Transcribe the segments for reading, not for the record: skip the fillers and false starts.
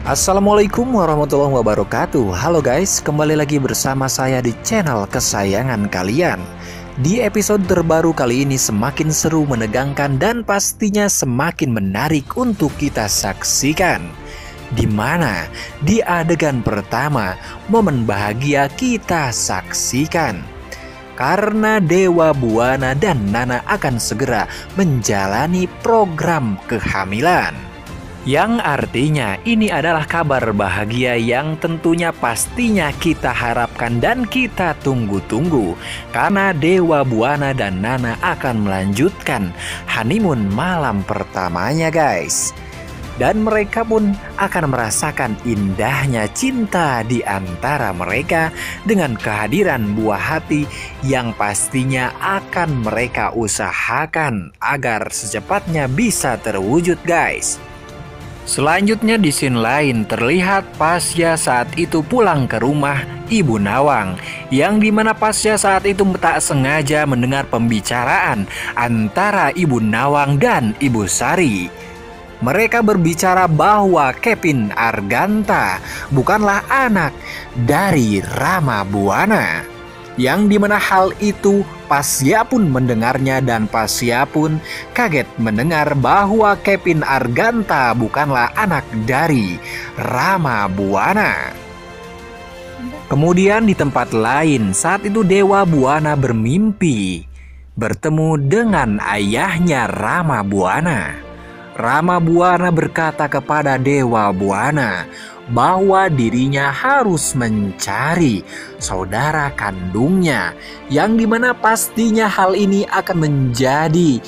Assalamualaikum warahmatullahi wabarakatuh. Halo guys, kembali lagi bersama saya di channel kesayangan kalian. Di episode terbaru kali ini semakin seru, menegangkan, dan pastinya semakin menarik untuk kita saksikan. Di mana di adegan pertama, momen bahagia kita saksikan. Karena Dewa Buana dan Nana akan segera menjalani program kehamilan. Yang artinya ini adalah kabar bahagia yang tentunya pastinya kita harapkan dan kita tunggu-tunggu. Karena Dewa Buana dan Nana akan melanjutkan honeymoon malam pertamanya guys. Dan mereka pun akan merasakan indahnya cinta di antara mereka dengan kehadiran buah hati yang pastinya akan mereka usahakan agar secepatnya bisa terwujud guys. Selanjutnya di scene lain terlihat Pasya saat itu pulang ke rumah Ibu Nawang, yang dimana Pasya saat itu tak sengaja mendengar pembicaraan antara Ibu Nawang dan Ibu Sari. Mereka berbicara bahwa Kevin Arganta bukanlah anak dari Rama Buana, yang dimana hal itu Pasya pun mendengarnya dan Pasya pun kaget mendengar bahwa Kevin Arganta bukanlah anak dari Rama Buana. Kemudian di tempat lain saat itu Dewa Buana bermimpi bertemu dengan ayahnya Rama Buana. Rama Buana berkata kepada Dewa Buana bahwa dirinya harus mencari saudara kandungnya, yang dimana pastinya hal ini akan menjadi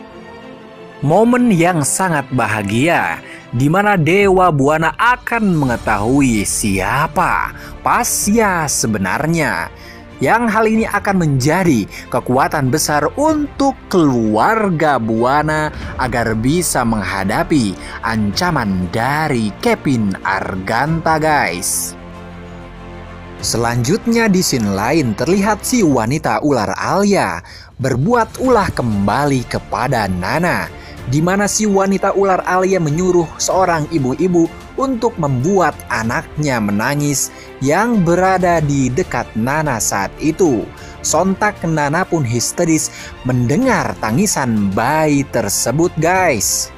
momen yang sangat bahagia, dimana Dewa Buana akan mengetahui siapa Pasya sebenarnya. Yang hal ini akan menjadi kekuatan besar untuk keluarga Buana agar bisa menghadapi ancaman dari Kevin Arganta guys. Selanjutnya di scene lain terlihat si wanita ular Alia berbuat ulah kembali kepada Nana, di mana si wanita ular Alia menyuruh seorang ibu-ibu untuk membuat anaknya menangis yang berada di dekat Nana saat itu. Sontak Nana pun histeris mendengar tangisan bayi tersebut guys.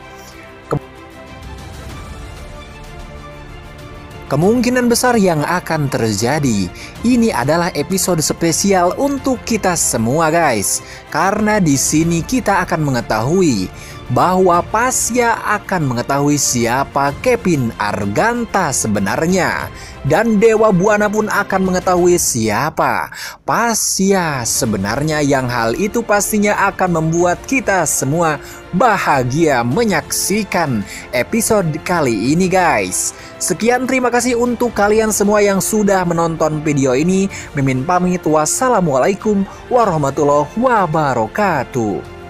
Kemungkinan besar yang akan terjadi, ini adalah episode spesial untuk kita semua guys. Karena di sini kita akan mengetahui bahwa Pasya akan mengetahui siapa Kevin Arganta sebenarnya. Dan Dewa Buana pun akan mengetahui siapa Pasya sebenarnya, yang hal itu pastinya akan membuat kita semua bahagia menyaksikan episode kali ini guys. Sekian, terima kasih untuk kalian semua yang sudah menonton video ini. Mimin pamit, wassalamualaikum warahmatullahi wabarakatuh.